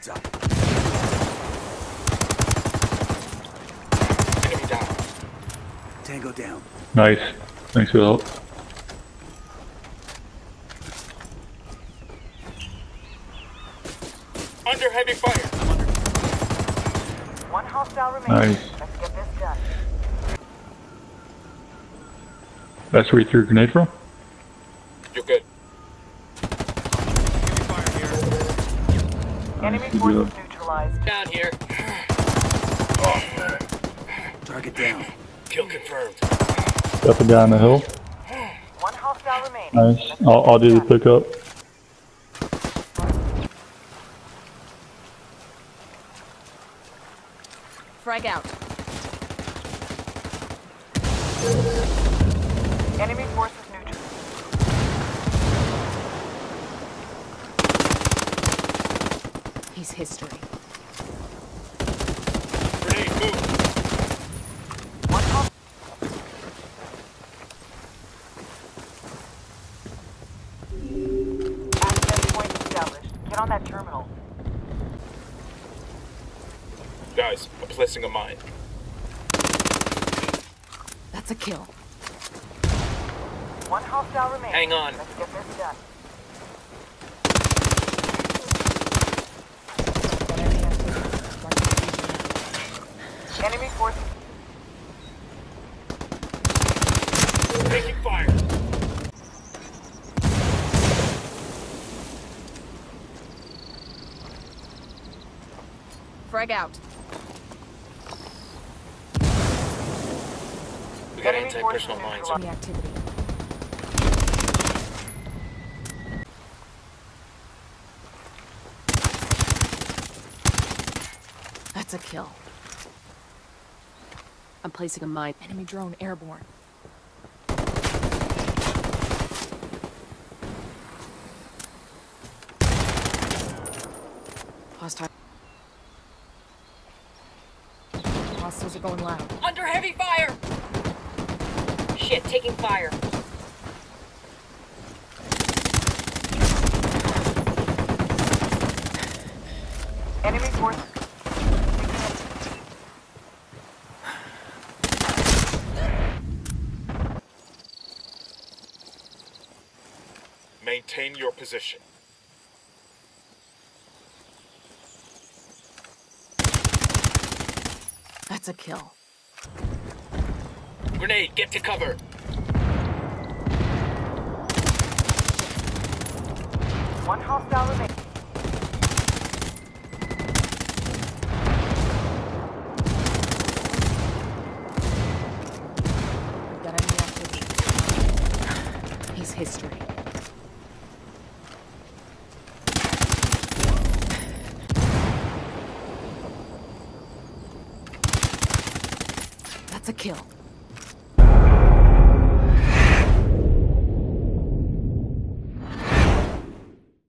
Heads up. Enemy down. Tango down. Nice. Thanks for the help. Under heavy fire. One hostile remaining. Nice. Let's get this done. That's where you threw a grenade from? You're good. Enemy good forces job. neutralized. Down here. Target down. Kill confirmed. Up and down the hill. One hostile remaining. Nice. I'll do the pickup. Frag out. Enemy forces neutral. He's history. Grenade, move. One hostile. Access point established. Get on that terminal. Guys, I'm placing a mine. That's a kill. One hostile remaining. Hang on. Let's get this done. Enemy forces. Taking fire. Frag out. We got Enemy anti-personal forces mines. Any activity. That's a kill. I'm placing a mine. Enemy drone airborne. Hostile. Hostiles are going loud. Under heavy fire! Shit, taking fire. Enemy forces. Maintain your position. That's a kill. Grenade, get to cover. One hostile remaining. We've got enemy activity. He's history. That's a kill.